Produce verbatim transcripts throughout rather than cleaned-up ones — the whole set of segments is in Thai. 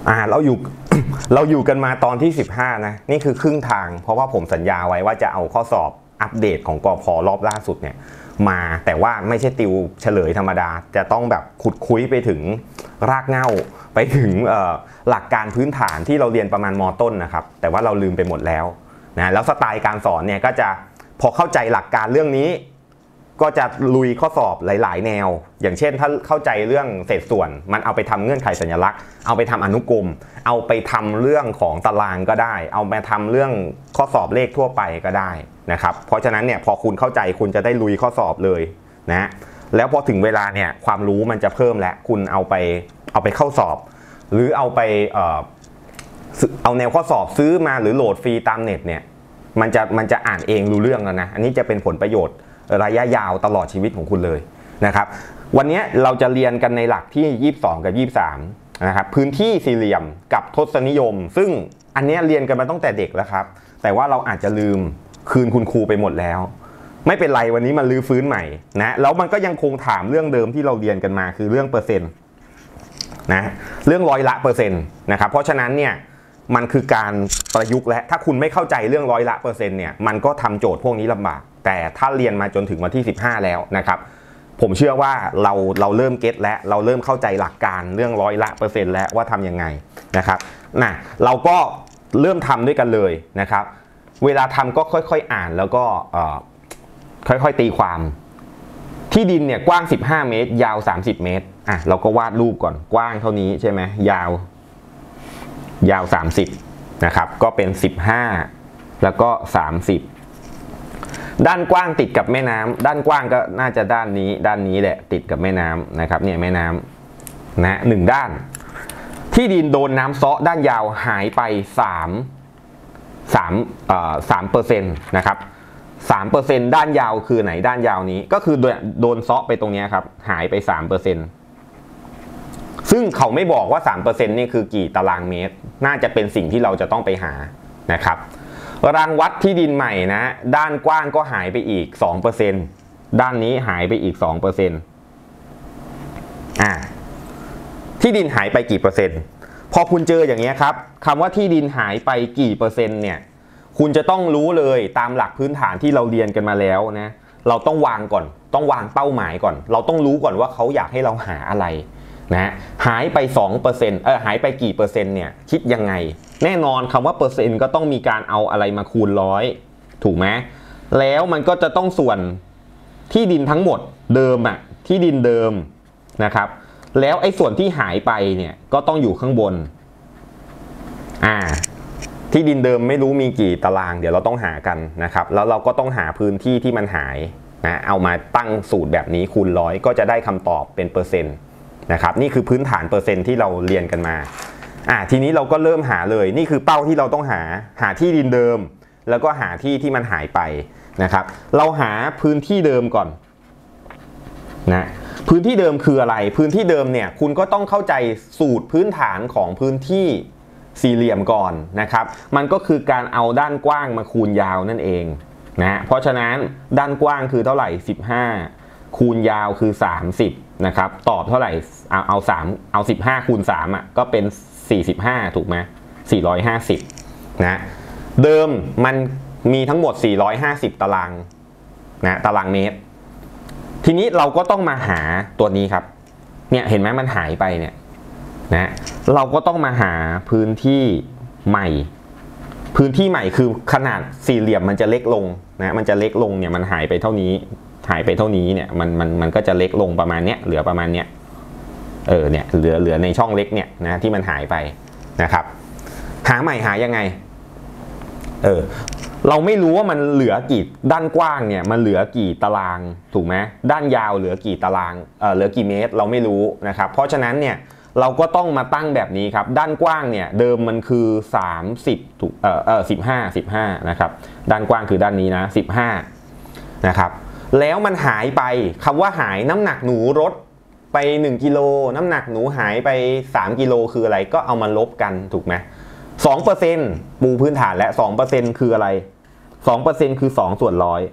อ่าเราอยู่ เราอยู่กันมาตอนที่สิบห้านะนี่คือครึ่งทางเพราะว่าผมสัญญาไว้ว่าจะเอาข้อสอบอัปเดตของกพ.รอบล่าสุดเนี่ยมาแต่ว่าไม่ใช่ติวเฉลยธรรมดาจะต้องแบบขุดคุยไปถึงรากเหง้าไปถึงหลักการพื้นฐานที่เราเรียนประมาณม.ต้นนะครับแต่ว่าเราลืมไปหมดแล้วนะแล้วสไตล์การสอนเนี่ยก็จะพอเข้าใจหลักการเรื่องนี้ก็จะลุยข้อสอบหลายๆแนวอย่างเช่นถ้าเข้าใจเรื่องเศษส่วนมันเอาไปทำเงื่อนไขสัญลักษณ์เอาไปทำอนุกรมเอาไปทำเรื่องของตารางก็ได้เอาไปทำเรื่องข้อสอบเลขทั่วไปก็ได้นะครับเพราะฉะนั้นเนี่ยพอคุณเข้าใจคุณจะได้ลุยข้อสอบเลยนะแล้วพอถึงเวลาเนี่ยความรู้มันจะเพิ่มและคุณเอาไปเอาไปเข้าสอบหรือเอาไปเอ่อเอาแนวข้อสอบซื้อมาหรือโหลดฟรีตามเน็ตเนี่ยมันจะมันจะอ่านเองรู้เรื่องแล้วนะอันนี้จะเป็นผลประโยชน์ระยะยาวตลอดชีวิตของคุณเลยนะครับวันนี้เราจะเรียนกันในหลักที่ยี่สิบสองกับยี่สิบสามนะครับพื้นที่สี่เหลี่ยมกับทศนิยมซึ่งอันนี้เรียนกันมาตั้งแต่เด็กแล้วครับแต่ว่าเราอาจจะลืมคืนคุณครูไปหมดแล้วไม่เป็นไรวันนี้มันลื้อฟื้นใหม่นะแล้วมันก็ยังคงถามเรื่องเดิมที่เราเรียนกันมาคือเรื่องเปอร์เซ็นต์นะเรื่องร้อยละเปอร์เซ็นต์นะครับเพราะฉะนั้นเนี่ยมันคือการประยุกต์และถ้าคุณไม่เข้าใจเรื่องร้อยละเปอร์เซ็นต์เนี่ยมันก็ทำโจทย์พวกนี้ลำบากแต่ถ้าเรียนมาจนถึงวันที่สิบห้าแล้วนะครับผมเชื่อว่าเราเราเริ่มเก็ตและเราเริ่มเข้าใจหลักการเรื่องร้อยละเปอร์เซ็นต์แล้วว่าทำยังไงนะครับนะเราก็เริ่มทำด้วยกันเลยนะครับเวลาทำก็ค่อยๆอ่านแล้วก็ค่อยๆตีความที่ดินเนี่ยกว้างสิบห้าเมตรยาวสามสิบเมตรอ่ะเราก็วาดรูปก่อนกว้างเท่านี้ใช่ไหมยาวยาวสามสิบนะครับก็เป็นสิบห้าแล้วก็สามสิบด้านกว้างติดกับแม่น้ำด้านกว้างก็น่าจะด้านนี้ด้านนี้แหละติดกับแม่น้ำนะครับเนี่ยแม่น้ำนะหนึ่งด้านที่ดินโดนน้ำเซาะด้านยาวหายไปสามสามเอ่อสามเปอร์เซ็นต์นะครับสามเปอร์เซ็นต์ด้านยาวคือไหนด้านยาวนี้ก็คือโดนเซาะไปตรงนี้ครับหายไปสามเปอร์เซ็นต์ซึ่งเขาไม่บอกว่า สามเปอร์เซ็นต์ นี่คือกี่ตารางเมตรน่าจะเป็นสิ่งที่เราจะต้องไปหานะครับรังวัดที่ดินใหม่นะด้านกว้างก็หายไปอีก สองเปอร์เซ็นต์ ด้านนี้หายไปอีก สองเปอร์เซ็นต์ อ่าที่ดินหายไปกี่เปอร์เซ็นต์พอคุณเจออย่างเงี้ยครับคำว่าที่ดินหายไปกี่เปอร์เซ็นต์เนี่ยคุณจะต้องรู้เลยตามหลักพื้นฐานที่เราเรียนกันมาแล้วนะเราต้องวางก่อนต้องวางเป้าหมายก่อนเราต้องรู้ก่อนว่าเขาอยากให้เราหาอะไรนะหายไป สองเปอร์เซ็นต์ เออหายไปกี่เปอร์เซ็นต์เนี่ยคิดยังไงแน่นอนคำว่าเปอร์เซ็นต์ก็ต้องมีการเอาอะไรมาคูณร้อยถูกไหมแล้วมันก็จะต้องส่วนที่ดินทั้งหมดเดิมอะที่ดินเดิมนะครับแล้วไอ้ส่วนที่หายไปเนี่ยก็ต้องอยู่ข้างบนอ่าที่ดินเดิมไม่รู้มีกี่ตารางเดี๋ยวเราต้องหากันนะครับแล้วเราก็ต้องหาพื้นที่ที่มันหายนะเอามาตั้งสูตรแบบนี้คูณร้อยก็จะได้คำตอบเป็นเปอร์เซ็นต์นะครับนี่คือพื้นฐานเปอร์เซ็นต์ที่เราเรียนกันมาอ่ะทีนี้เราก็เริ่มหาเลยนี่คือเป้าที่เราต้องหาหาที่ดินเดิมแล้วก็หาที่ที่มันหายไปนะครับเราหาพื้นที่เดิมก่อนนะพื้นที่เดิมคืออะไรพื้นที่เดิมเนี่ยคุณก็ต้องเข้าใจสูตรพื้นฐานของพื้นที่สี่เหลี่ยมก่อนนะครับมันก็คือการเอาด้านกว้างมาคูณยาวนั่นเองนะเพราะฉะนั้นด้านกว้างคือเท่าไหร่สิบห้าคูณยาวคือสามสิบนะครับตอบเท่าไหร่เอาเอาสามเอาสิบห้าคูณสามอ่ะก็เป็นสี่สิบห้าถูกไหมสี่ร้อยห้าสิบนะเดิมมันมีทั้งหมดสี่ร้อยห้าสิบตารางนะตารางเมตรทีนี้เราก็ต้องมาหาตัวนี้ครับเนี่ยเห็นไหมมันหายไปเนี่ยนะเราก็ต้องมาหาพื้นที่ใหม่พื้นที่ใหม่คือขนาดสี่เหลี่ยมมันจะเล็กลงนะมันจะเล็กลงเนี่ยมันหายไปเท่านี้หายไปเท่านี้เนี่ยมันมันมันก็จะเล็กลงประมาณเนี้ยเหลือประมาณเนี้ยเออเนี่ยเหลือเหลือในช่องเล็กเนี่ยนะที่มันหายไปนะครับหาใหม่หายังไงเออเราไม่รู้ว่ามันเหลือกี่ด้านกว้างเนี่ยมันเหลือกี่ตารางถูกไหมด้านยาวเหลือกี่ตารางเออเหลือกี่เมตรเราไม่รู้นะครับเพราะฉะนั้นเนี่ยเราก็ต้องมาตั้งแบบนี้ครับด้านกว้างเนี่ยเดิมมันคือสามสิบถูกเออเออสิบห้า สิบห้านะครับด้านกว้างคือด้านนี้นะสิบห้านะครับแล้วมันหายไปคำว่าหายน้ำหนักหนูลดไปหนึ่งกิโลน้ำหนักหนูหายไปสามกิโลคืออะไรก็เอามาลบกันถูกไหม สองเปอร์เซ็นต์ ปูพื้นฐานและ สองเปอร์เซ็นต์ คืออะไร สองเปอร์เซ็นต์ คือสองส่วนร้อย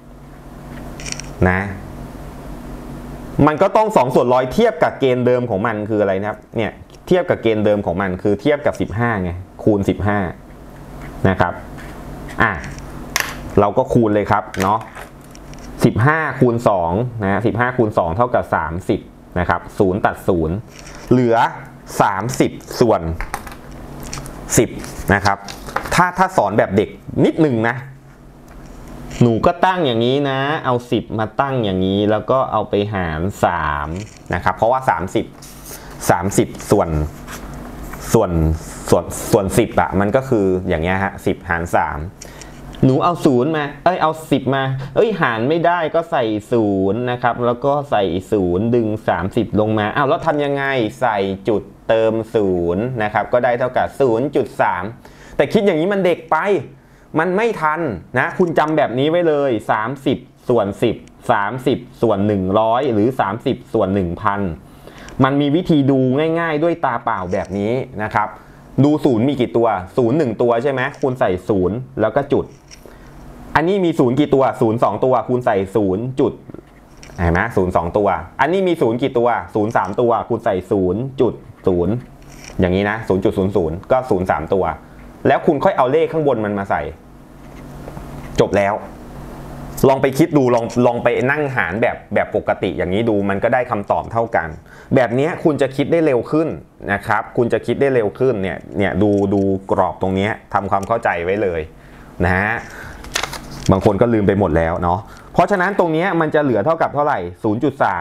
นะมันก็ต้องสองส่วนร้อยเทียบกับเกณฑ์เดิมของมันคืออะไรนะครับเนี่ยเทียบกับเกณฑ์เดิมของมันคือเทียบกับสิบห้าไงคูณสิบห้านะครับอ่ะเราก็คูณเลยครับเนาะสิบห้าคูณสองนะสิบห้าคูณสองเท่ากับสามสิบนะครับศูนย์ตัดศูนย์เหลือสามสิบส่วนสิบนะครับถ้าถ้าสอนแบบเด็กนิดนึงนะหนูก็ตั้งอย่างนี้นะเอาสิบมาตั้งอย่างนี้แล้วก็เอาไปหารสามนะครับเพราะว่าสามสิบ สามสิบส่วนส่วนส่วนส่วนสิบอะมันก็คืออย่างเงี้ยฮะสิบหารสามหนูเอาศูนย์มาเอ้ยเอาสิบมาเอ้ยหารไม่ได้ก็ใส่ศูนย์นะครับแล้วก็ใส่ศูนย์ดึงสามสิบลงมาอ้าวแล้วทำยังไงใส่จุดเติมศูนย์นะครับก็ได้เท่ากับ ศูนย์จุดสาม แต่คิดอย่างนี้มันเด็กไปมันไม่ทันนะคุณจำแบบนี้ไว้เลยสามสิบส่วนสิบ สามสิบส่วนหนึ่งร้อยหรือสามสิบส่วน หนึ่งพัน มันมีวิธีดูง่ายๆด้วยตาเปล่าแบบนี้นะครับดูศูนย์มีกี่ตัวศูนย์หนึ่งตัวใช่ไหมคุณใส่ศูนย์แล้วก็จุดอันนี้มีศูนย์กี่ตัวศูนย์สองตัวคุณใส่ศูนย์จุดเห็นไหมศูนย์สองตัวอันนี้มีศูนย์กี่ตัวศูนย์สามตัวคุณใส่ศูนย์จุดศูนย์อย่างนี้นะ ศูนย์จุดศูนย์ศูนย์ ก็ศูนย์สามตัวแล้วคุณค่อยเอาเลขข้างบนมันมาใส่จบแล้วลองไปคิดดูลองลองไปนั่งหารแบบแบบปกติอย่างนี้ดูมันก็ได้คำตอบเท่ากันแบบนี้คุณจะคิดได้เร็วขึ้นนะครับคุณจะคิดได้เร็วขึ้นเนี่ยเนี่ยดูดูกรอบตรงนี้ทำความเข้าใจไว้เลยนะฮะบางคนก็ลืมไปหมดแล้วเนาะเพราะฉะนั้นตรงนี้มันจะเหลือเท่ากับเท่าไหร่ ศูนย์จุดสาม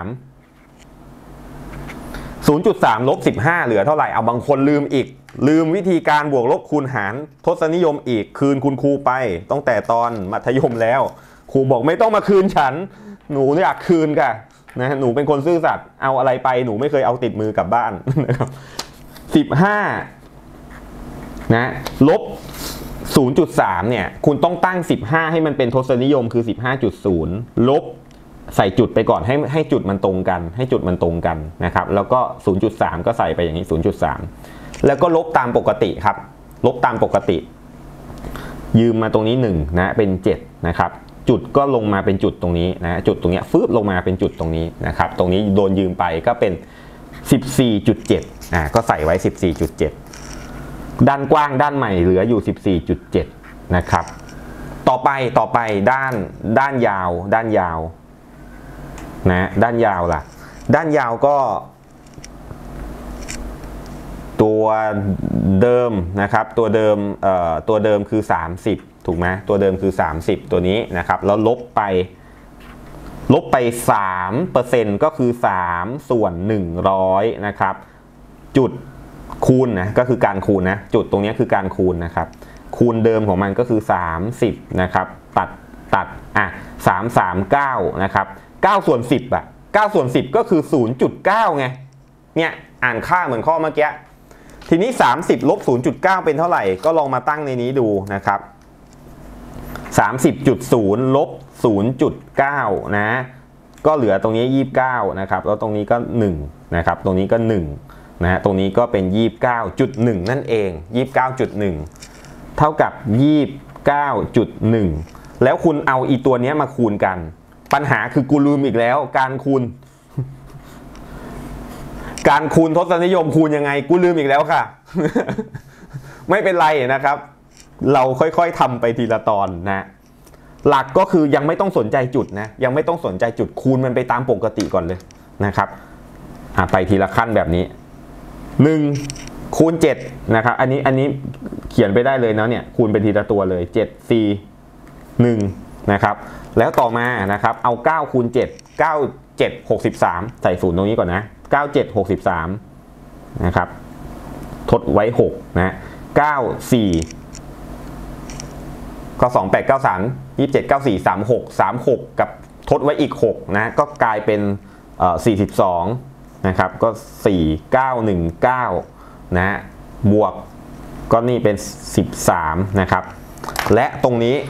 ศูนย์จุดสาม ลบสิบห้าเหลือเท่าไหร่เอาบางคนลืมอีกลืมวิธีการบวกลบคูณหารทศนิยมอีกคืนคุณครูไปตั้งแต่ตอนมัธยมแล้วครูบอกไม่ต้องมาคืนฉันหนูอยากคืนค่ะนะหนูเป็นคนซื่อสัตย์เอาอะไรไปหนูไม่เคยเอาติดมือกลับบ้านนะครับสิบห้านะลบ ศูนย์จุดสาม เนี่ยคุณต้องตั้งสิบห้าให้มันเป็นทศนิยมคือ สิบห้าจุดศูนย์ ลบใส่จุดไปก่อนให้ให้จุดมันตรงกันให้จุดมันตรงกันนะครับแล้วก็ ศูนย์จุดสาม ก็ใส่ไปอย่างนี้ ศูนย์จุดสาม แล้วก็ลบตามปกติครับลบตามปกติยืมมาตรงนี้หนึ่งนะเป็นเจ็ดนะครับจุดก็ลงมาเป็นจุดตรงนี้นะจุดตรงนี้ฟืบลงมาเป็นจุดตรงนี้นะครับตรงนี้โดนยืมไปก็เป็น สิบสี่จุดเจ็ด อ่าก็ใส่ไว้ สิบสี่จุดเจ็ด ด้านกว้างด้านใหม่เหลืออยู่ สิบสี่จุดเจ็ด นะครับต่อไปต่อไปด้านด้านยาวด้านยาวนะด้านยาวล่ะด้านยาวก็ตัวเดิมนะครับตัวเดิมเอ่อตัวเดิมคือสามสิบถูกไหมตัวเดิมคือสามสิบตัวนี้นะครับแล้วลบไปลบไป สามเปอร์เซ็นต์ ก็คือสามส่วนหนึ่งร้อยนะครับจุดคูณนะก็คือการคูณนะจุดตรงนี้คือการคูณนะครับคูณเดิมของมันก็คือสามสิบนะครับตัดตัดอ่ะสามสามเก้านะครับเก้าส่วนสิบอ่ะเก้าส่วนสิบก็คือ ศูนย์จุดเก้า ไงเนี่ยอ่านค่าเหมือนข้อเมื่อกี้ทีนี้สามสิบลบ ศูนย์จุดเก้า เป็นเท่าไหร่ก็ลองมาตั้งในนี้ดูนะครับ สามสิบจุดศูนย์ ลบ ศูนย์จุดเก้า นะก็เหลือตรงนี้ยี่สิบเก้านะครับแล้วตรงนี้ก็หนึ่งนะครับตรงนี้ก็หนึ่งนะฮะตรงนี้ก็เป็น ยี่สิบเก้าจุดหนึ่ง นั่นเอง ยี่สิบเก้าจุดหนึ่ง เท่ากับ ยี่สิบเก้าจุดหนึ่ง แล้วคุณเอาอีตัวนี้มาคูณกันปัญหาคือกูลืมอีกแล้วการคูณการคูณทศนิยมคูณยังไงกูลืมอีกแล้วค่ะ ไม่เป็นไรนะครับเราค่อยๆทำไปทีละตอนนะหลักก็คือยังไม่ต้องสนใจจุดนะยังไม่ต้องสนใจจุดคูณมันไปตามปกติก่อนเลยนะครับไปทีละขั้นแบบนี้หนึ่งคูณเจ็ดนะครับอันนี้อันนี้เขียนไปได้เลยนะเนี่ยคูณไปทีละตัวเลยเจ็ด สี่ หนึ่งนะครับแล้วต่อมานะครับเอาเก้าคูณเจ็ด เก้า เจ็ด หกสิบสามใส่ศูนย์ตรงนี้ก่อนนะเก้า เจ็ด หกสิบสามนะครับทดไว้หกนะเก้า สี่ ก็สอง แปด เก้า สาม ยี่สิบเจ็ด เก้า สี่ สาม หก สาม หกกับทดไว้อีกหกนะก็กลายเป็นเอ่อสี่สิบสองนะครับก็สี่ เก้า หนึ่ง เก้านะบวกก็นี่เป็นสิบสามนะครับและตรงนี้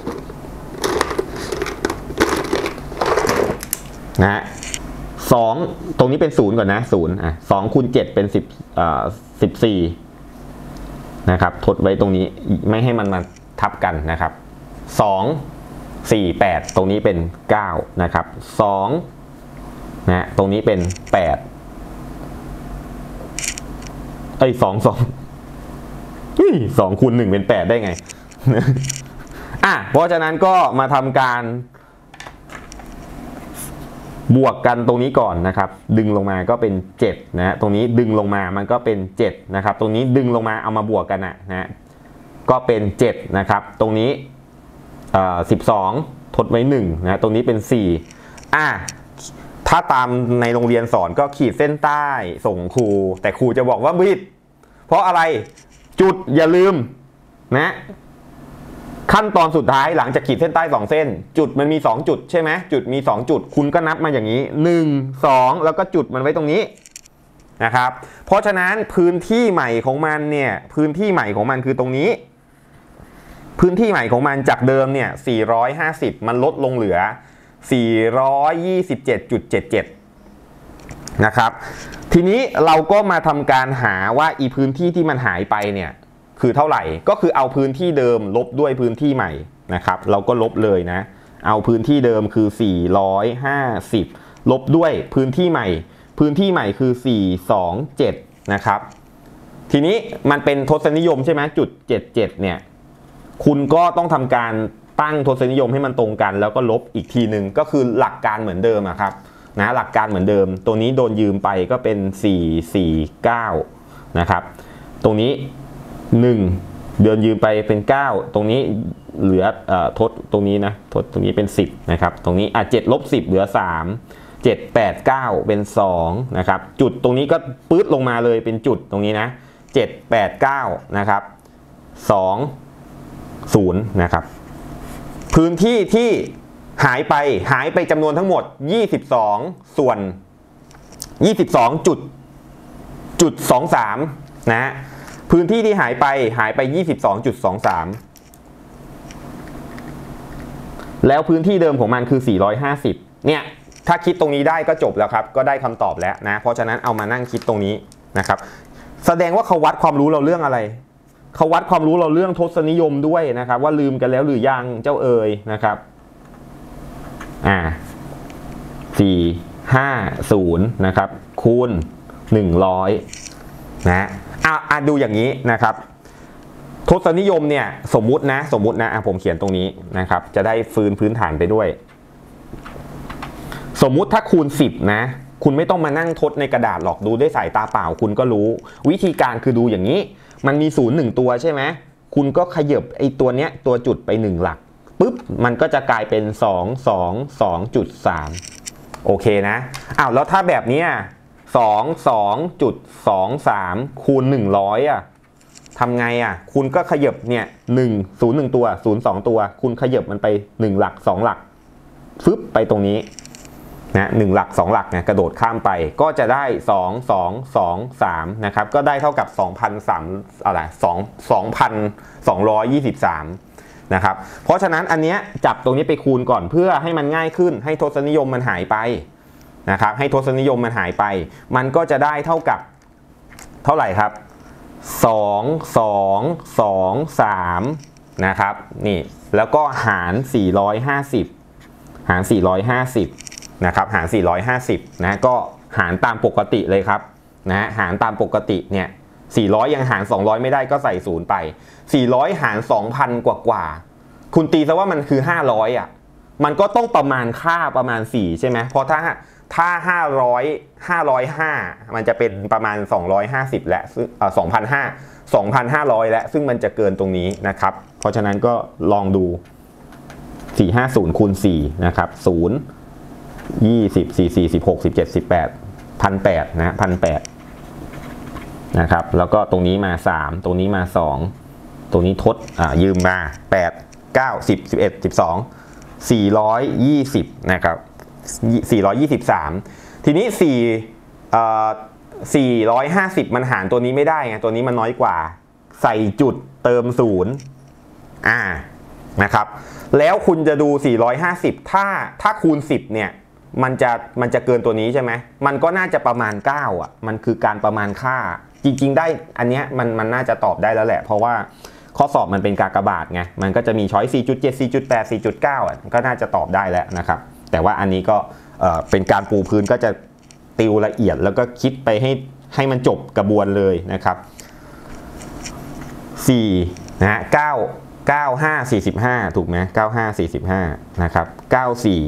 นะสองตรงนี้เป็นศูนย์ก่อนนะศูนย์อ่ะสองคูณเจ็ดเป็นสิบเอ่อสิบสี่นะครับทดไว้ตรงนี้ไม่ให้มันมาทับกันนะครับสอง สี่ แปดตรงนี้เป็นเก้านะครับสองนะตรงนี้เป็นแปดไอ้สองสองสองคูณหนึ่งเป็นแปดได้ไงอ่ะเพราะฉะนั้นก็มาทำการบวกกันตรงนี้ก่อนนะครับดึงลงมาก็เป็นเจ็ดนะตรงนี้ดึงลงมามันก็เป็นเจ็ดนะครับตรงนี้ดึงลงมาเอามาบวกกันนะนะก็เป็นเจ็ดนะครับตรงนี้เอ่อสิบสองทดไว้หนึ่งนะตรงนี้เป็นสี่อ่ะถ้าตามในโรงเรียนสอนก็ขีดเส้นใต้ส่งครูแต่ครูจะบอกว่าผิดเพราะอะไรจุดอย่าลืมนะขั้นตอนสุดท้ายหลังจากขีดเส้นใต้สองเส้นจุดมันมีสองจุดใช่ไหมจุดมีสองจุดคุณก็นับมาอย่างนี้หนึ่ง สองแล้วก็จุดมันไว้ตรงนี้นะครับเพราะฉะนั้นพื้นที่ใหม่ของมันเนี่ยพื้นที่ใหม่ของมันคือตรงนี้พื้นที่ใหม่ของมันจากเดิมเนี่ยสี่ร้อยห้าสิบมันลดลงเหลือสี่ร้อยยี่สิบเจ็ดจุดเจ็ดเจ็ดนะครับทีนี้เราก็มาทำการหาว่าอีพื้นที่ที่มันหายไปเนี่ยคือเท่าไหร่ก็คือเอาพื้นที่เดิมลบด้วยพื้นที่ใหม่นะครับเราก็ลบเลยนะเอาพื้นที่เดิมคือสี่ร้อยห้าสิบลบด้วยพื้นที่ใหม่พื้นที่ใหม่คือสี่ร้อยยี่สิบเจ็ดนะครับทีนี้มันเป็นทศนิยมใช่ไหมจุดเจ็ดเจ็ดเนี่ยคุณก็ต้องทำการตั้งทศนิยมให้มันตรงกันแล้วก็ลบอีกทีหนึ่งก็คือหลักการเหมือนเดิมอะครับนะหลักการเหมือนเดิมตัวนี้โดนยืมไปก็เป็นสี่ร้อยสี่สิบเก้านะครับตรงนี้หนึ่งเดินยืมไปเป็นเก้าตรงนี้เหลือเอ่อทดตรงนี้นะทดตรงนี้เป็นสิบนะครับตรงนี้อ่ะเจ็ดลบสิบเหลือสาม เจ็ด แปด เก้าเป็นสองนะครับจุดตรงนี้ก็ปื๊ดลงมาเลยเป็นจุดตรงนี้นะเจ็ด แปด เก้านะครับสอง ศูนย์นะครับพื้นที่ที่หายไปหายไปจำนวนทั้งหมดยี่สิบสองส่วนยี่สิบสองจุดจุดสองสามนะพื้นที่ที่หายไปหายไป ยี่สิบสองจุดสองสาม แล้วพื้นที่เดิมของมันคือสี่ร้อยห้าสิบเนี่ยถ้าคิดตรงนี้ได้ก็จบแล้วครับก็ได้คำตอบแล้วนะเพราะฉะนั้นเอามานั่งคิดตรงนี้นะครับแสดงว่าเขาวัดความรู้เราเรื่องอะไรเขาวัดความรู้เราเรื่องทศนิยมด้วยนะครับว่าลืมกันแล้วหรือยังเจ้าเอ๋ยนะครับอ่าสี่ ห้า ศูนย์นะครับคูณหนึ่งร้อยนะอ่ะอ่ะดูอย่างนี้นะครับทศนิยมเนี่ยสมมุตินะสมมุตินะอ่ะผมเขียนตรงนี้นะครับจะได้ฟื้นพื้นฐานไปด้วยสมมุติถ้าคูณสิบนะคุณไม่ต้องมานั่งทดในกระดาษหรอกดูด้วยสายตาเปล่าคุณก็รู้วิธีการคือดูอย่างนี้มันมีศูนย์หนึ่งตัวใช่ไหมคุณก็ขยับไอ้ตัวเนี้ยตัวจุดไปหนึ่งหลักปุ๊บมันก็จะกลายเป็นสอง สอง สองจุดสาม โอเคนะอ้าวแล้วถ้าแบบนี้สอง สองจุดสองสามคูณหนึ่งร้อยอ่ะทำไงอ่ะคุณก็ขยับเนี่ยหนึ่ง ศูนย์ หนึ่งตัวศูนย์ สองตัวคุณขยับมันไปหนึ่งหลักสองหลักฟึบไปตรงนี้นะหนึ่งหลักสองหลักเนี่ยกระโดดข้ามไปก็จะได้สอง สอง สอง สามนะครับก็ได้เท่ากับ สองพันสามร้อย อะไร2 สองพันสองร้อยยี่สิบสามนะครับเพราะฉะนั้นอันเนี้ยจับตรงนี้ไปคูณก่อนเพื่อให้มันง่ายขึ้นให้ทศนิยมมันหายไปนะครับให้ทศนิยมมันหายไปมันก็จะได้เท่ากับเท่าไหร่ครับสอง สอง สอง สามนะครับนี่แล้วก็หารสี่ร้อยห้าสิบหารสี่ร้อยห้าสิบนะครับหารสี่ร้อยห้าสิบนะก็หารตามปกติเลยครับนะหารตามปกติเนี่ยสี่ร้อยยังหารสองร้อยไม่ได้ก็ใส่ศูนย์ไปสี่ร้อยหาร สองพัน กว่ากว่าคุณตีซะว่ามันคือห้าร้อยอ่ะมันก็ต้องประมาณค่าประมาณสี่ใช่ไหมเพราะถ้าถ้าห้าร้อย ห้าร้อยห้ามันจะเป็นประมาณสองร้อยห้าสิบและเอ่อ สองพันห้าร้อย สองพันห้าร้อยและซึ่งมันจะเกินตรงนี้นะครับเพราะฉะนั้นก็ลองดูสี่ร้อยห้าสิบคูณสี่นะครับศูนย์ ยี่สิบ สี่ สี่ สิบหก สิบเจ็ด สิบแปด หนึ่งพันแปดร้อยนะ หนึ่งพันแปดร้อยนะครับแล้วก็ตรงนี้มาสามตรงนี้มาสองตรงนี้ทดอ่ายืมมาแปด เก้า สิบ สิบเอ็ด สิบสอง สี่ร้อยยี่สิบนะครับสี่ร้อยยี่สิบสามทีนี้สี่เอ่อสี่ร้อยห้าสิบมันหารตัวนี้ไม่ได้ไงตัวนี้มันน้อยกว่าใส่จุดเติมศูนย์อ่านะครับแล้วคุณจะดูสี่ร้อยห้าสิบถ้าถ้าคูณสิบเนี่ยมันจะมันจะเกินตัวนี้ใช่ไหมมันก็น่าจะประมาณเก้าอ่ะมันคือการประมาณค่าจริงๆได้อันเนี้ยมันมันน่าจะตอบได้แล้วแหละเพราะว่าข้อสอบมันเป็นกากบาทไงมันก็จะมีช้อย สี่จุดเจ็ด สี่จุดแปด สี่จุดเก้า อ่ะก็น่าจะตอบได้แล้วนะครับแต่ว่าอันนี้ก็เอ่อเป็นการปูพื้นก็จะติวละเอียดแล้วก็คิดไปให้ให้มันจบกระบวนเลยนะครับสี่นะฮะเก้า เก้า ห้า สี่สิบห้าถูกไหมเก้า ห้า สี่สิบห้านะครับเก้า สี่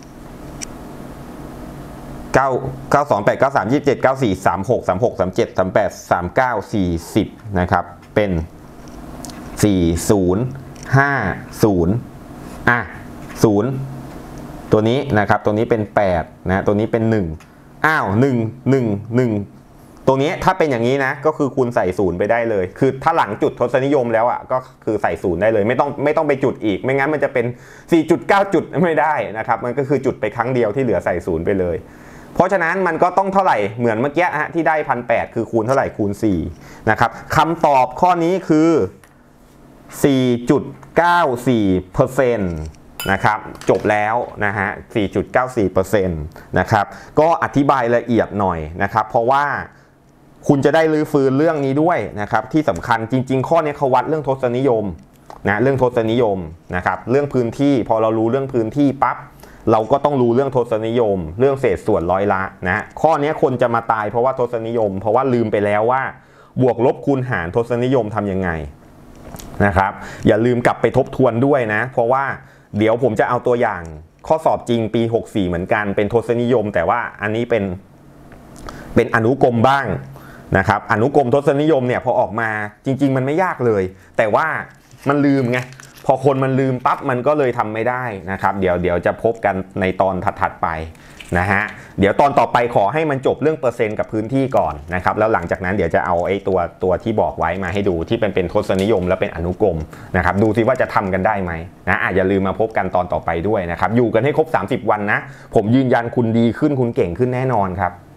เก้า เก้า สอง แปด เก้า สาม ยี่สิบเจ็ด เก้า สี่ สาม หก สาม หก สาม เจ็ด สาม แปด สาม เก้า สี่สิบนะครับเป็นสี่ ศูนย์ ห้า ศูนย์อ่ะศูนย์ตัวนี้นะครับตัวนี้เป็นแปดนะตัวนี้เป็นหนึ่งอ้าวหนึ่ง หนึ่ง หนึ่งตัวนี้ถ้าเป็นอย่างนี้นะก็คือคุณใส่ศูนย์ไปได้เลยคือถ้าหลังจุดทศนิยมแล้วอ่ะก็คือใส่ศูนย์ได้เลยไม่ต้องไม่ต้องไปจุดอีกไม่งั้นมันจะเป็น สี่จุดเก้า จุดไม่ได้นะครับมันก็คือจุดไปครั้งเดียวที่เหลือใส่ศูนย์ไปเลยเพราะฉะนั้นมันก็ต้องเท่าไหร่เหมือนเมื่อกี้ฮะที่ได้ หนึ่งพันแปดร้อย คือคูณเท่าไหร่คูณสี่นะครับคำตอบข้อนี้คือ สี่จุดเก้าสี่เปอร์เซ็นต์ นะครับจบแล้วนะฮะ สี่จุดเก้าสี่เปอร์เซ็นต์ นะครับก็อธิบายละเอียดหน่อยนะครับเพราะว่าคุณจะได้รื้อฟื้นเรื่องนี้ด้วยนะครับที่สำคัญจริงๆข้อนี้เขาวัดเรื่องทศนิยมนะเรื่องทศนิยมนะครับเรื่องพื้นที่พอเรารู้เรื่องพื้นที่ปั๊บเราก็ต้องรู้เรื่องทศนิยมเรื่องเศษส่วนร้อยละนะข้อนี้คนจะมาตายเพราะว่าทศนิยมเพราะว่าลืมไปแล้วว่าบวกลบคูณหารทศนิยมทำยังไงนะครับอย่าลืมกลับไปทบทวนด้วยนะเพราะว่าเดี๋ยวผมจะเอาตัวอย่างข้อสอบจริงปีหกสี่เหมือนกันเป็นทศนิยมแต่ว่าอันนี้เป็นเป็นอนุกรมบ้างนะครับอนุกรมทศนิยมเนี่ยพอออกมาจริงๆมันไม่ยากเลยแต่ว่ามันลืมไงพอคนมันลืมปั๊บมันก็เลยทำไม่ได้นะครับเดี๋ยวเดี๋ยวจะพบกันในตอนถัดๆไปนะฮะเดี๋ยวตอนต่อไปขอให้มันจบเรื่องเปอร์เซ็นต์กับพื้นที่ก่อนนะครับแล้วหลังจากนั้นเดี๋ยวจะเอาไอ้ตัวตัวที่บอกไว้มาให้ดูที่เป็นเป็นทศนิยมและเป็นอนุกรมนะครับดูซิว่าจะทำกันได้ไหมนะอ่ะอย่าลืมมาพบกันตอนต่อไปด้วยนะครับอยู่กันให้ครบสามสิบวันนะผมยืนยันคุณดีขึ้นคุณเก่งขึ้นแน่นอนครับ